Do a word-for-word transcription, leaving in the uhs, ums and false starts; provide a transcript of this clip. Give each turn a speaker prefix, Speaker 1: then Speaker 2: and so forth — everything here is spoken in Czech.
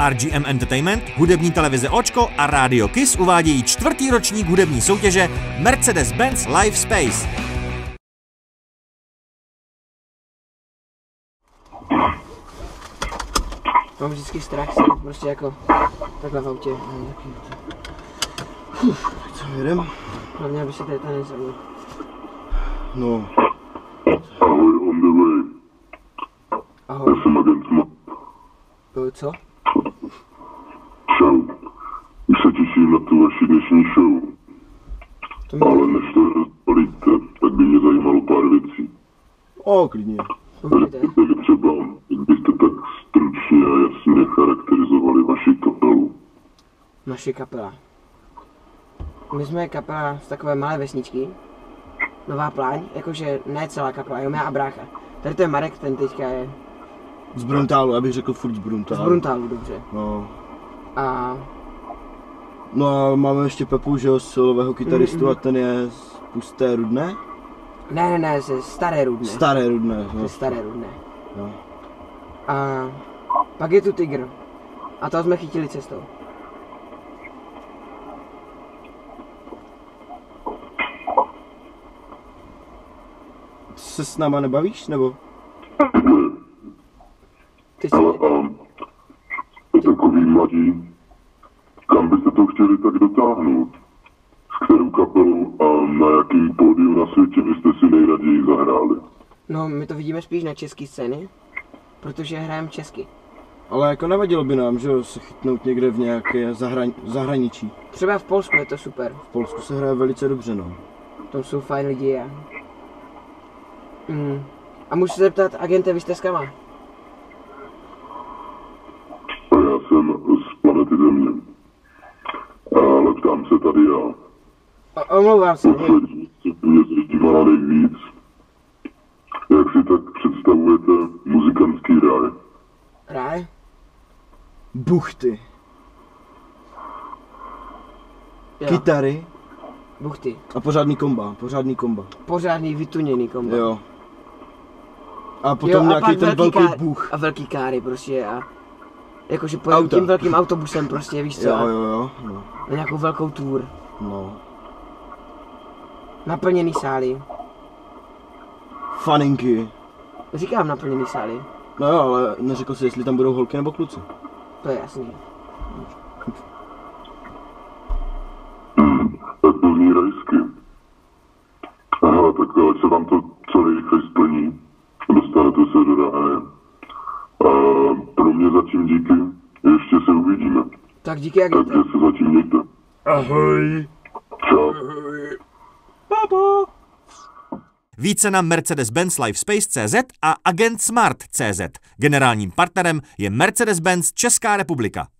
Speaker 1: R G M Entertainment, hudební televize Očko a Rádio Kiss uvádějí čtvrtý ročník hudební soutěže Mercedes-Benz Live Space.
Speaker 2: Mám vždycky strach se, prostě jako takhle v autě.
Speaker 3: Co jedem?
Speaker 2: Hlavně, aby se tady ta nezabil.
Speaker 3: No.
Speaker 4: Ahoj, on the way.
Speaker 2: Ahoj.
Speaker 4: Já jsem agent Smart.
Speaker 2: Co?
Speaker 4: Čau. Už se těším na tu vaši dnešní show.
Speaker 2: To
Speaker 4: Ale než to rozpalíte, tak by mě zajímalo pár věcí.
Speaker 3: O, klidně.
Speaker 2: Povídejte.
Speaker 4: Tak třeba, jak byste tak stručně a jasně charakterizovali vaši kapelu.
Speaker 2: Naše kapela. My jsme kapela z takové malé vesničky. Nová Pláň, jakože ne celá kapela, jenom já a brácha. Tady to je Marek, ten teďka je
Speaker 3: Z Bruntálu, abych řekl furt z Bruntálu.
Speaker 2: z Bruntálu, dobře.
Speaker 3: No.
Speaker 2: A
Speaker 3: No a máme ještě Pepu, že jo, solového kytaristu, mm, a ten je z Pusté Rudné?
Speaker 2: ne, ne, ne, ze Staré Rudné.
Speaker 3: Staré Rudné,
Speaker 2: Ze
Speaker 3: no.
Speaker 2: Staré Rudné.
Speaker 3: No.
Speaker 2: A pak je tu Tygr. A toho jsme chytili cestou.
Speaker 3: Se s náma nebavíš, nebo?
Speaker 2: Ty jsi...
Speaker 4: Ale a to takový mladí, kam byste to chtěli tak dotáhnout? S kterou kapelou a na jakým pódiu na světě byste si nejraději zahráli?
Speaker 2: No, my to vidíme spíš na české scény, protože hrajeme česky.
Speaker 3: Ale jako nevadilo by nám, že jo, se chytnout někde v nějaké zahra- zahraničí.
Speaker 2: Třeba v Polsku je to super.
Speaker 3: V Polsku se hraje velice dobře, no.
Speaker 2: Tam jsou fajn lidi a... Mm. A můžu se zeptat, agente, vy jste s kama?
Speaker 4: A já jsem z planety Země. Ale ptám se tady já.
Speaker 2: O, omlouvám se.
Speaker 4: Poslední, co mě zajímá nejvíc, jak si tak představujete muzikantský ráj?
Speaker 2: Ráj?
Speaker 3: Buchty.
Speaker 2: Jo.
Speaker 3: Kytary
Speaker 2: Buchty.
Speaker 3: a pořádný komba, pořádný komba.
Speaker 2: Pořádný vytuněný kombo.
Speaker 3: Jo. A potom
Speaker 2: Jo, a
Speaker 3: nějaký
Speaker 2: pak
Speaker 3: ten velký
Speaker 2: ká-
Speaker 3: buch.
Speaker 2: A velký káry prostě a... Jakože pojedem
Speaker 3: Auta.
Speaker 2: tím velkým autobusem prostě, víš co?
Speaker 3: Jo,
Speaker 2: a
Speaker 3: jo, jo, no.
Speaker 2: Na nějakou velkou tour.
Speaker 3: No.
Speaker 2: Naplněný sály.
Speaker 3: Faninky.
Speaker 2: Říkám naplněný sály.
Speaker 3: No jo, ale neřekl si, jestli tam budou holky nebo kluci.
Speaker 2: To je jasný.
Speaker 4: Tak to zní rajsky. Aha, tak ať se vám to co nejrychleji splní. Dostanete se do ráje. A pro mě zatím díky. Ještě se uvidíme.
Speaker 2: Tak díky, agente.
Speaker 4: Takže se zatím mějte.
Speaker 3: Ahoj.
Speaker 4: Čau.
Speaker 3: Baba.
Speaker 1: Více na Mercedes-Benz Live Space tečka cé zet a Agent Smart tečka cé zet. Generálním partnerem je Mercedes-Benz Česká republika.